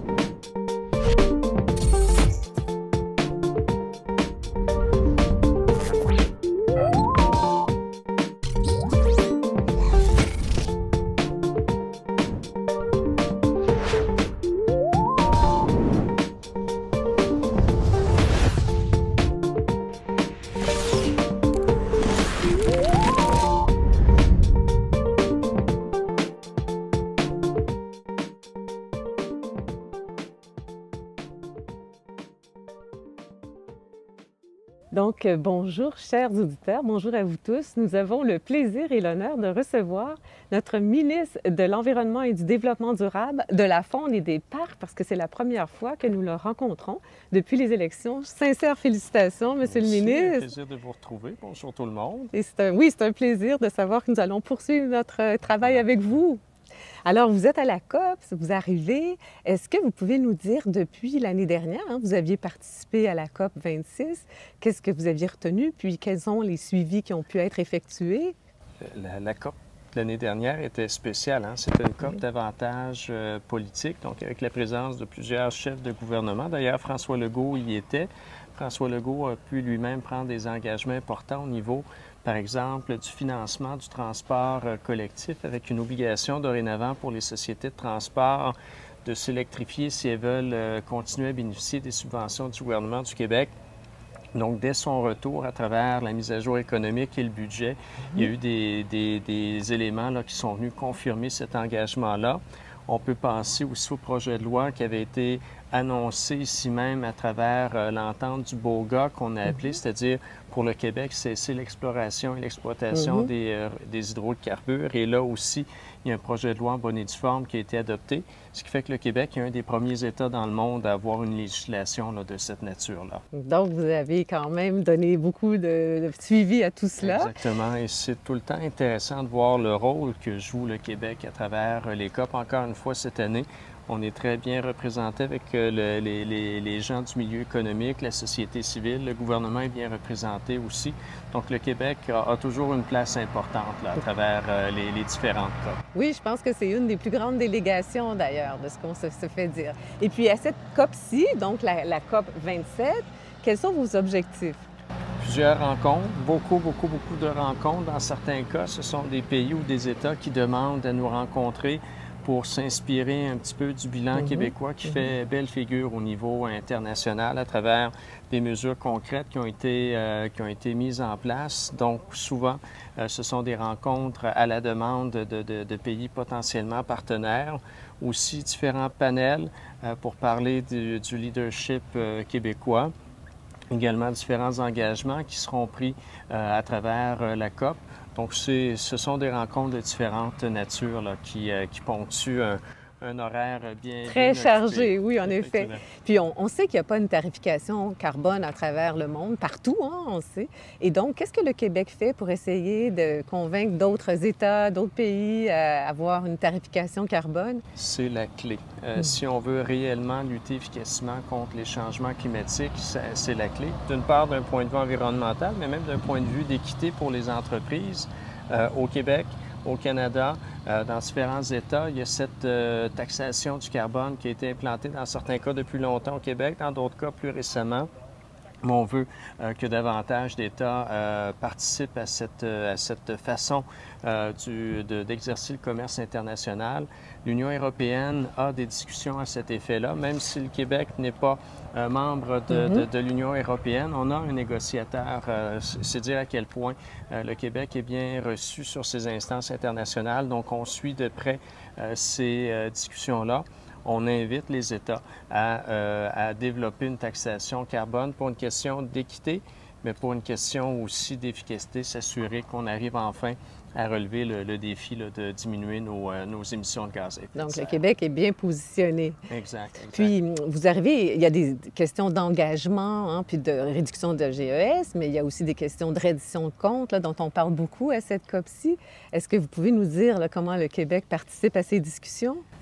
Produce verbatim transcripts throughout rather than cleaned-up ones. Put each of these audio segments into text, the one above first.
Donc, bonjour, chers auditeurs, bonjour à vous tous. Nous avons le plaisir et l'honneur de recevoir notre ministre de l'Environnement et du Développement durable, de la Faune et des Parcs, parce que c'est la première fois que nous le rencontrons depuis les élections. Sincères félicitations, Monsieur Merci, le ministre. Un plaisir de vous retrouver. Bonjour tout le monde. Et c'est un, oui, c'est un plaisir de savoir que nous allons poursuivre notre travail avec vous. Alors, vous êtes à la COP, vous arrivez. Est-ce que vous pouvez nous dire, depuis l'année dernière, hein, vous aviez participé à la COP vingt-six, qu'est-ce que vous aviez retenu, puis quels sont les suivis qui ont pu être effectués? La, la COP l'année dernière était spéciale. Hein? C'était une COP oui. davantage euh, politique, donc avec la présence de plusieurs chefs de gouvernement. D'ailleurs, François Legault y était. François Legault a pu lui-même prendre des engagements importants au niveau, par exemple, du financement du transport collectif, avec une obligation dorénavant pour les sociétés de transport de s'électrifier si elles veulent continuer à bénéficier des subventions du gouvernement du Québec. Donc, dès son retour, à travers la mise à jour économique et le budget, mmh. il y a eu des, des, des éléments là, qui sont venus confirmer cet engagement-là. On peut penser aussi au projet de loi qui avait été annoncé ici même à travers euh, l'entente du BOGA qu'on a appelé, mm-hmm. c'est-à-dire pour le Québec, cesser l'exploration et l'exploitation mm-hmm. des, euh, des hydrocarbures. Et là aussi, il y a un projet de loi en bonne et due forme qui a été adopté, ce qui fait que le Québec est un des premiers États dans le monde à avoir une législation là, de cette nature-là. Donc, vous avez quand même donné beaucoup de, de suivi à tout cela. Exactement. Et c'est tout le temps intéressant de voir le rôle que joue le Québec à travers les COP. Encore une fois, cette année, on est très bien représenté avec le, les, les, les gens du milieu économique, la société civile, le gouvernement est bien représenté aussi. Donc, le Québec a, a toujours une place importante là, à travers euh, les, les différentes COP. Oui, je pense que c'est une des plus grandes délégations d'ailleurs de ce qu'on se, se fait dire. Et puis, à cette COP-ci, donc la, la COP vingt-sept, quels sont vos objectifs? Plusieurs rencontres, beaucoup, beaucoup, beaucoup de rencontres. Dans certains cas, ce sont des pays ou des États qui demandent à nous rencontrer pour s'inspirer un petit peu du bilan mm-hmm. québécois qui mm-hmm. fait belle figure au niveau international à travers des mesures concrètes qui ont été, euh, qui ont été mises en place. Donc, souvent, euh, ce sont des rencontres à la demande de, de, de pays potentiellement partenaires. Aussi, différents panels euh, pour parler du, du leadership euh, québécois. Également, différents engagements qui seront pris euh, à travers euh, la COP. Donc, ce sont des rencontres de différentes natures là, qui, euh, qui ponctuent un, un horaire bien Très bien chargé, oui, en effet. Puis, on, on sait qu'il n'y a pas une tarification carbone à travers le monde, partout, hein, on sait. Et donc, qu'est-ce que le Québec fait pour essayer de convaincre d'autres États, d'autres pays à avoir une tarification carbone? C'est la clé. Euh, mmh. Si on veut réellement lutter efficacement contre les changements climatiques, c'est la clé. D'une part, d'un point de vue environnemental, mais même d'un point de vue d'équité pour les entreprises euh, au Québec, au Canada, euh, dans différents États. Il y a cette euh, taxation du carbone qui a été implantée dans certains cas depuis longtemps au Québec, dans d'autres cas plus récemment. Mais on veut euh, que davantage d'États euh, participent à cette, euh, à cette façon euh, du, de, d'exercer le commerce international. L'Union européenne a des discussions à cet effet-là. Même si le Québec n'est pas euh, membre de, mm-hmm. de, de l'Union européenne, on a un négociateur. Euh, c'est dire à quel point euh, le Québec est bien reçu sur ces instances internationales. Donc, on suit de près euh, ces euh, discussions-là. On invite les États à, euh, à développer une taxation carbone pour une question d'équité, mais pour une question aussi d'efficacité, s'assurer qu'on arrive enfin à relever le, le défi là, de diminuer nos, euh, nos émissions de gaz à effet de serre. Donc, le Québec est bien positionné. Exact, exact. Puis, vous arrivez, il y a des questions d'engagement, hein, puis de réduction de G E S, mais il y a aussi des questions de reddition de comptes, là, dont on parle beaucoup à cette COP-ci. Est-ce que vous pouvez nous dire là, comment le Québec participe à ces discussions?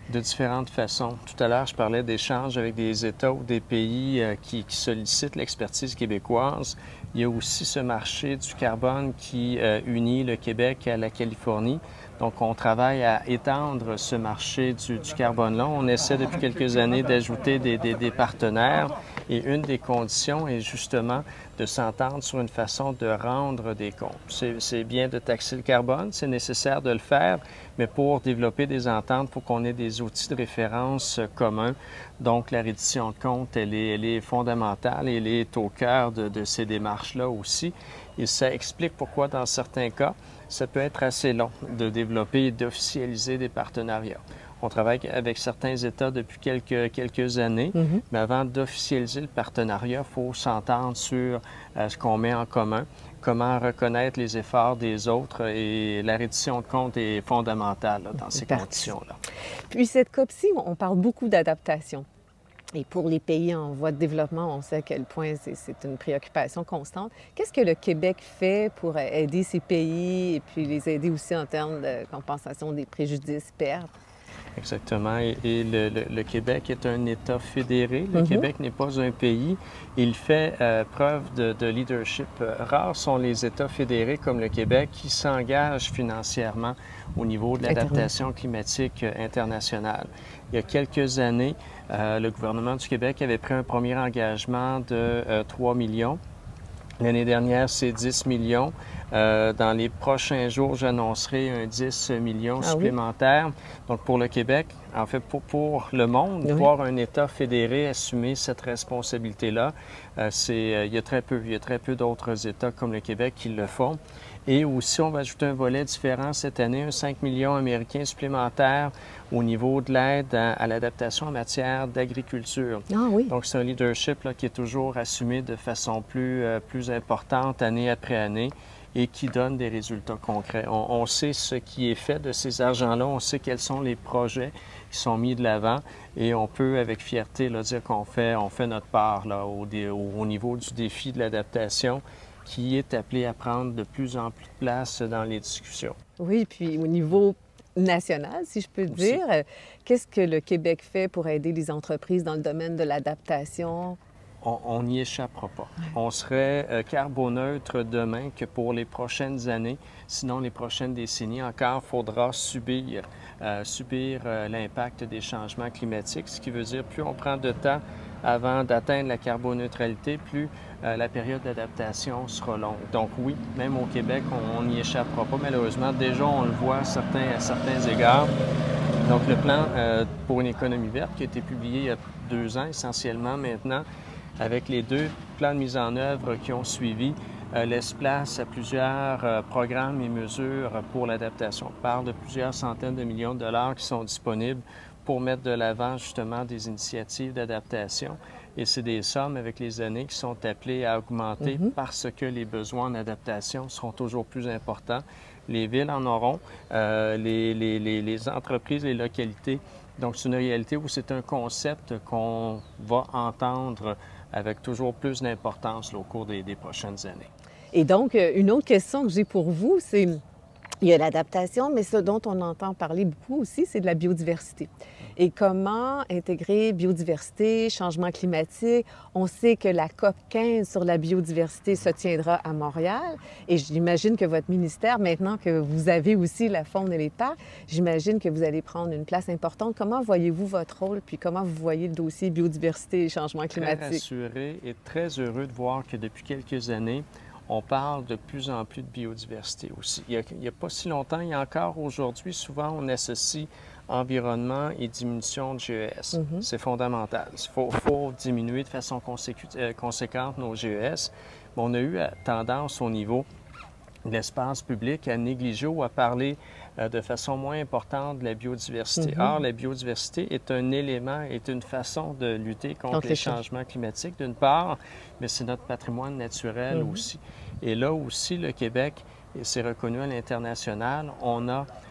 De différentes façons. Tout à l'heure, je parlais d'échanges avec des États ou des pays euh, qui, qui sollicitent l'expertise québécoise. Il y a aussi ce marché du carbone qui euh, unit le Québec à la Californie. Donc, on travaille à étendre ce marché du, du carbone-là. On essaie depuis quelques années d'ajouter des, des, des partenaires et une des conditions est justement de s'entendre sur une façon de rendre des comptes. C'est bien de taxer le carbone, c'est nécessaire de le faire, mais pour développer des ententes, il faut qu'on ait des outils de référence communs. Donc, la reddition de comptes, elle est, elle est fondamentale et elle est au cœur de, de ces démarches-là aussi. Et ça explique pourquoi, dans certains cas, ça peut être assez long de développer et d'officialiser des partenariats. On travaille avec certains États depuis quelques, quelques années, mm-hmm. mais avant d'officialiser le partenariat, il faut s'entendre sur euh, ce qu'on met en commun, comment reconnaître les efforts des autres et la reddition de comptes est fondamentale là, dans ces conditions-là. Puis cette C O P-ci, on parle beaucoup d'adaptation. Et pour les pays en voie de développement, on sait à quel point c'est une préoccupation constante. Qu'est-ce que le Québec fait pour aider ces pays et puis les aider aussi en termes de compensation des préjudices, pertes? Exactement. Et, et le, le, le Québec est un État fédéré. Le mm-hmm. Québec n'est pas un pays. Il fait euh, preuve de, de leadership. Rares sont les États fédérés comme le Québec qui s'engagent financièrement au niveau de l'adaptation climatique internationale. Il y a quelques années, euh, le gouvernement du Québec avait pris un premier engagement de euh, trois millions. L'année dernière, c'est dix millions. Euh, dans les prochains jours, j'annoncerai un dix millions ah, supplémentaires. Oui. Donc, pour le Québec, en fait, pour, pour le monde, oui. voir un État fédéré assumer cette responsabilité-là, euh, c'est, euh, il y a très peu, il y a très peu d'autres États comme le Québec qui le font. Et aussi, on va ajouter un volet différent cette année, un cinq millions américains supplémentaires au niveau de l'aide à, à l'adaptation en matière d'agriculture. Ah, oui. Donc, c'est un leadership là, qui est toujours assumé de façon plus, euh, plus importante année après année et qui donne des résultats concrets. On, on sait ce qui est fait de ces argents-là, on sait quels sont les projets qui sont mis de l'avant et on peut avec fierté là, dire qu'on fait, on fait notre part là, au, au, au niveau du défi de l'adaptation qui est appelé à prendre de plus en plus de place dans les discussions. Oui, puis au niveau national, si je peux Aussi. dire, qu'est-ce que le Québec fait pour aider les entreprises dans le domaine de l'adaptation? On n'y échappera pas. On serait euh, carboneutre demain que pour les prochaines années, sinon les prochaines décennies encore, il faudra subir, euh, subir euh, l'impact des changements climatiques, ce qui veut dire plus on prend de temps avant d'atteindre la carboneutralité, plus euh, la période d'adaptation sera longue. Donc oui, même au Québec, on n'y échappera pas malheureusement. Déjà, on le voit à certains, à certains égards. Donc le plan euh, pour une économie verte qui a été publié il y a deux ans essentiellement maintenant, avec les deux plans de mise en œuvre qui ont suivi, euh, laisse place à plusieurs euh, programmes et mesures pour l'adaptation. On parle de plusieurs centaines de millions de dollars qui sont disponibles pour mettre de l'avant justement des initiatives d'adaptation. Et c'est des sommes avec les années qui sont appelées à augmenter mm-hmm. parce que les besoins en adaptation seront toujours plus importants. Les villes en auront, euh, les, les, les, les entreprises, les localités. Donc, c'est une réalité où c'est un concept qu'on va entendre avec toujours plus d'importance au cours des, des prochaines années. Et donc, une autre question que j'ai pour vous, c'est, il y a l'adaptation, mais ce dont on entend parler beaucoup aussi, c'est de la biodiversité. Et comment intégrer biodiversité, changement climatique? On sait que la COP quinze sur la biodiversité se tiendra à Montréal. Et j'imagine que votre ministère, maintenant que vous avez aussi la faune et les parcs, j'imagine que vous allez prendre une place importante. Comment voyez-vous votre rôle, puis comment vous voyez le dossier biodiversité et changement climatique? Très rassuré et très heureux de voir que depuis quelques années, on parle de plus en plus de biodiversité aussi. Il n'y a, a pas si longtemps, il y a encore aujourd'hui, souvent on associe environnement et diminution de G E S. Mm-hmm. C'est fondamental. Il faut, faut diminuer de façon euh, conséquente nos G E S. Mais on a eu tendance au niveau de l'espace public à négliger ou à parler euh, de façon moins importante de la biodiversité. Mm-hmm. Or, la biodiversité est un élément, est une façon de lutter contre, contre les changements climatiques, d'une part, mais c'est notre patrimoine naturel mm-hmm. aussi. Et là aussi, le Québec, et c'est reconnu à l'international, on a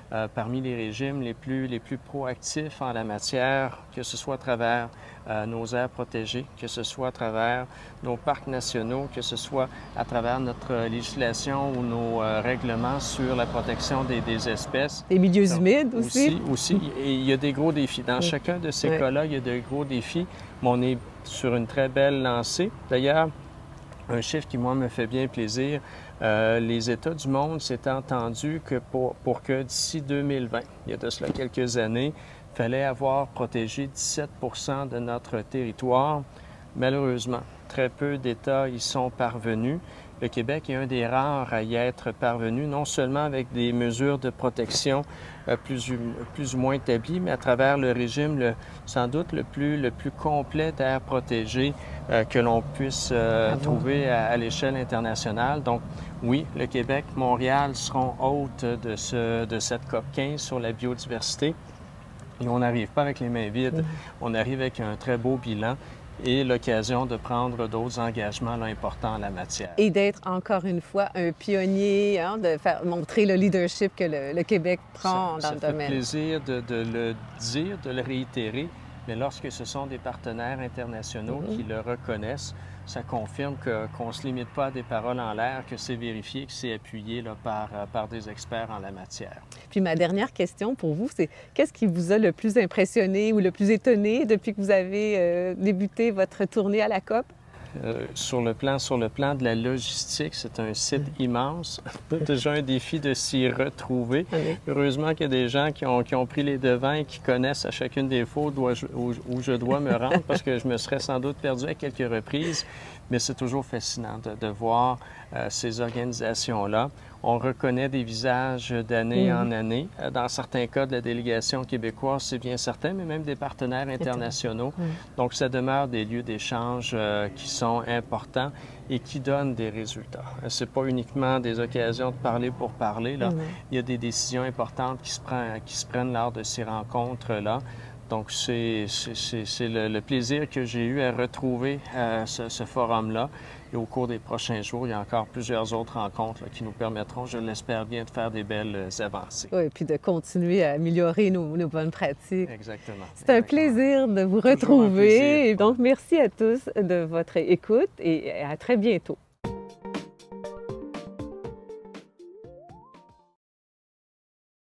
euh, parmi les régimes les plus, les plus proactifs en la matière, que ce soit à travers euh, nos aires protégées, que ce soit à travers nos parcs nationaux, que ce soit à travers notre législation ou nos euh, règlements sur la protection des, des espèces. Les milieux Donc, humides aussi. Aussi, aussi. Et il y a des gros défis. Dans Oui. chacun de ces Oui. cas-là, il y a de gros défis, mais on est sur une très belle lancée. D'ailleurs, un chiffre qui, moi, me fait bien plaisir, euh, les États du monde s'étaient entendus que pour, pour que d'ici deux mille vingt, il y a de cela quelques années, il fallait avoir protégé dix-sept pour cent de notre territoire. Malheureusement, très peu d'États y sont parvenus. Le Québec est un des rares à y être parvenu, non seulement avec des mesures de protection euh, plus, plus ou moins établies, mais à travers le régime le, sans doute le plus, le plus complet d'aires protégées euh, que l'on puisse euh, trouver à, à l'échelle internationale. Donc oui, le Québec, Montréal seront hôtes de, ce, de cette COP quinze sur la biodiversité. Et on n'arrive pas avec les mains vides, on arrive avec un très beau bilan et l'occasion de prendre d'autres engagements là, importants en la matière. Et d'être encore une fois un pionnier, hein, de faire montrer le leadership que le, le Québec prend ça, dans ça le domaine. Ça fait plaisir de, de le dire, de le réitérer, mais lorsque ce sont des partenaires internationaux mm-hmm. qui le reconnaissent, ça confirme que, qu'on ne se limite pas à des paroles en l'air, que c'est vérifié, que c'est appuyé là, par, par des experts en la matière. Puis ma dernière question pour vous, c'est qu'est-ce qui vous a le plus impressionné ou le plus étonné depuis que vous avez euh, débuté votre tournée à la COP? Euh, sur, le plan, sur le plan de la logistique, c'est un site mmh. immense. Déjà un défi de s'y retrouver. Okay. Heureusement qu'il y a des gens qui ont, qui ont pris les devants et qui connaissent à chacune des fois où, où, où je dois me rendre parce que je me serais sans doute perdu à quelques reprises. Mais c'est toujours fascinant de, de voir euh, ces organisations-là. On reconnaît des visages d'année mmh. en année. Dans certains cas de la délégation québécoise, c'est bien certain, mais même des partenaires internationaux. Mmh. Donc, ça demeure des lieux d'échange euh, qui sont importants et qui donnent des résultats. Ce n'est pas uniquement des occasions de parler pour parler. Là. Mmh. Il y a des décisions importantes qui se, prennent, qui se prennent lors de ces rencontres-là. Donc, c'est le, le plaisir que j'ai eu à retrouver euh, ce, ce forum-là. Et au cours des prochains jours, il y a encore plusieurs autres rencontres là, qui nous permettront, je l'espère bien, de faire des belles avancées. Oui, et puis de continuer à améliorer nos, nos bonnes pratiques. Exactement. C'est un plaisir de vous retrouver. Donc, merci à tous de votre écoute et à très bientôt.